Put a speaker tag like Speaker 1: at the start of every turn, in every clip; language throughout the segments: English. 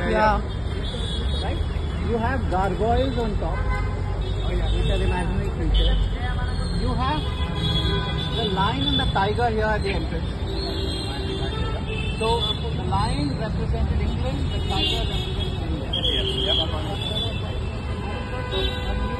Speaker 1: Yeah.
Speaker 2: Right? You have gargoyles on top, which are imaginary creatures. You have the lion and the tiger here at the entrance. So the lion represented England, the tiger represented India. Amazing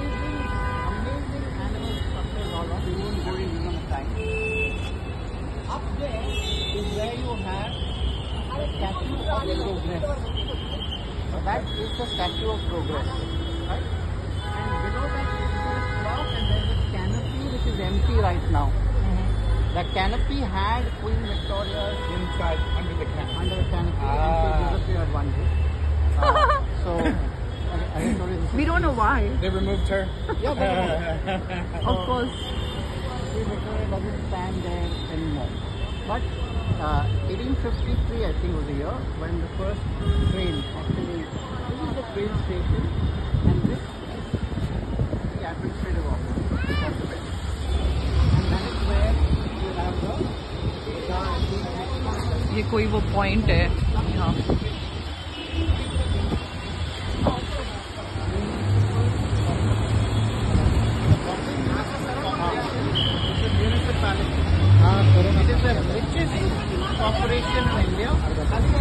Speaker 2: animal structures all around. We won't go in on the time. Up there is where you have the Statue of Progress. So that is the Statue of Progress, right? And below that is a clock, and there is a canopy which is empty right now. The canopy had Queen Victoria's
Speaker 3: Inside, under the canopy.
Speaker 2: under the canopy, and she disappeared one day. So I told you this.
Speaker 1: We don't know why.
Speaker 3: They removed her.
Speaker 2: Yeah, but
Speaker 1: Of course.
Speaker 2: Queen Victoria doesn't stand there anymore. But 1853, I think, was the year when the first train actually. This is the train station, and this is the administrative office of the West. And that is where you have the.
Speaker 1: ये कोई वो point है यहाँ.
Speaker 2: It is the richest corporation in India.